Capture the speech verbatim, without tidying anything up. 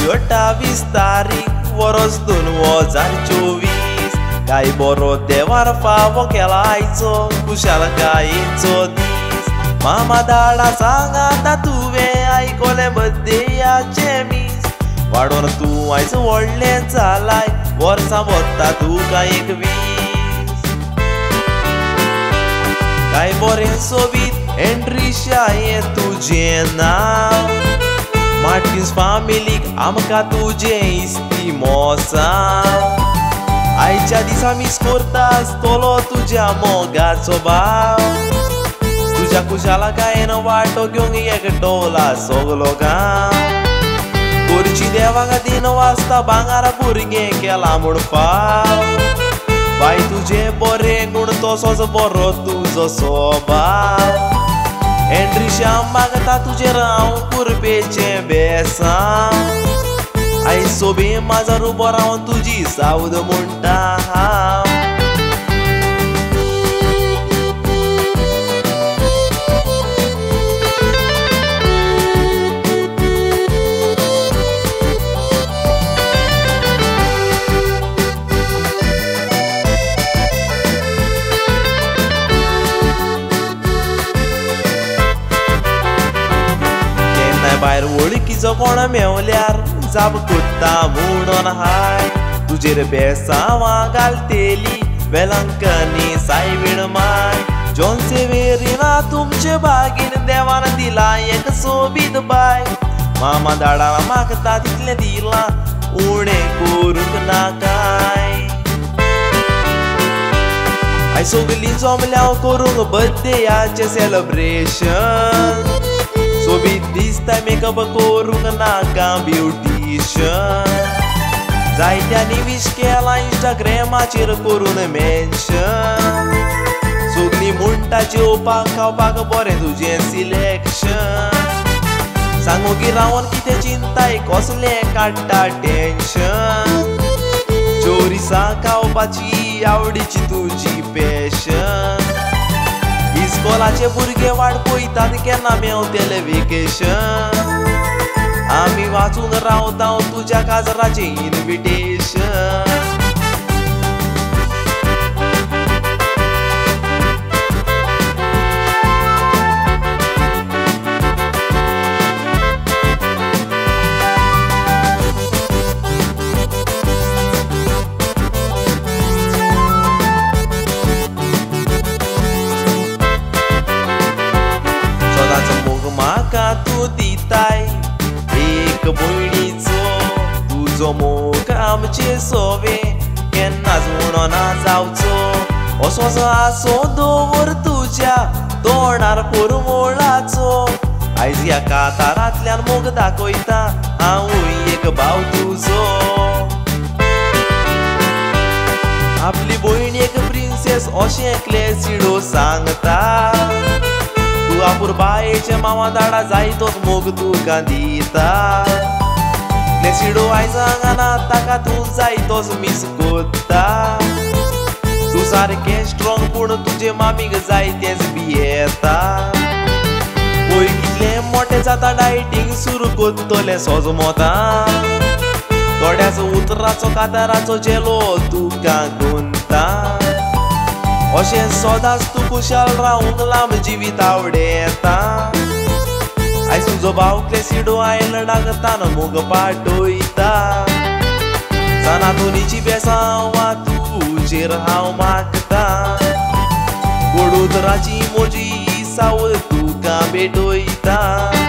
अठ्ठावीस तारीख वर्स दोन हजार चोवीस काय बरो देवार फावो केला आयचो कुशाल कायेचो दीस मामा धाडा सांग आतां तुवें आयकोले बड्डेयाचे मीस वाडोन तूं आयज व्हडलें जालाय वर्सां वता तुका एकवीस काय बरें सोबीत एंड्रिशा हें तुजें नांव मार्टिन्स फामिलीक आमकां तुजें इस्ती मोसांव आयच्या दिसा मिस करतास तोलो तुज्या मोगाचो भाव तुज्या कुशालकायेन वाटो घेवंक एकटोला सगलो गांव करची देवाक दिन वाजता भांगार भुरगें केला म्हूण फाव बाय तुजें बरें गुण तसोच बरो तुजो स्वभाव एंड्रिशा मागता तुजेर हांव कुरपेचें बेसांव आयज सोबे माझार उबो रावन तुजी सावद म्हणटा हांव भायर वळखीचो कोण मेवल्यार जाप कोत्ता म्हणून हाय तुजेर बेसांवां घालतेली वेलंकनी सायबीण माय जोन सेवेरिना तुमचे बागेन देवान दिला एक सोबीत बाय मामा धाडा मागता तितलें दिलां उणें करूंक नाकाय आय सगलीं जमल्याव करूंक बड्डेयाचें सेलिब्रेशन सोबीत दिसता मेकअप करूंक नाका ब्युटिशन जायत्यांनी विश केला इंस्टाग्रामाचेर करून मेन्शन सगलीं म्हणटा जेवपाक खावपाक बरें तुजें सिलेक्शन सांगू की रावन कितें चिंताय कसलें काडटा टेन्शन चोरिसां खावपाची आवडीची तुजी पॅशन इस्कोलाचे भुरगे वाट पळयतात केन्ना मेवतलें वेकेशन आमी वाचून रावता तुज्या काजराचें इन्विटेशन म्हाका तूं दिताय एक भयणीचो तुजो मोग आमचे सोवे केन्नाच म्हणो ना जावचो असोच आसो दवर तुज्या तोंडार परमोळाचो आयज ह्या कातारांतल्यान मोग दाखयता हांवूय एक भाव तुजो आपली भयण एक प्रिन्सेस अशें क्लेसिडो सांगता तू आपूर बायेचे मामा धाडा जाय तोच मोग तुका दिता क्लेसिडो आयज हांगाना ताका तूं जाय तोच मिस कोत्ता तूं सारकें स्ट्रॉंग पूण तुजे मामीक जाय तेंच भियेता पळय कितलें मोटें जाता डायटींग सुरू कोत्तोलें सोजमोता थोड्याच उतराचो काताराचो जेलो तुका गुंता अशें सदांच तूं कुशाल रावूंक लांब जिवीत आवडेता आयज तुजो भाव क्लेसिडो आयलंडाक तान मोग पाठयता सनातनीची बेसांवां तुजेर हांव मागता वडोदराची म्हजी सावळ तुका भेटयता